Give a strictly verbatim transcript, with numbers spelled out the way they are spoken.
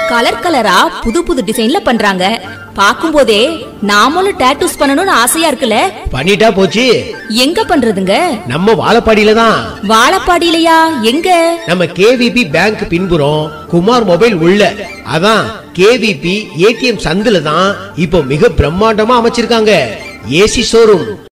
Colour கலரா புது புது டிசைன்ல பண்றாங்க. பாக்கும்போதே நாமளும் டாட்டூஸ் பண்ணணும்னு ஆசையா இருக்குல்ல. பண்ணிட்டா போச்சு. எங்க பண்றதுங்க? நம்ம வாழப்பாடியில தான். வாழப்பாடியிலயா? எங்க? நம்ம கேவிபி பேங்க் பின்புறம் குமார் மொபைல் உள்ள. அதான் கேவிபி ஏடிஎம் சந்துல தான் இப்போ மிக பிரம்மாண்டமா அமைச்சிருக்காங்க ஏசி ஷோரூம்.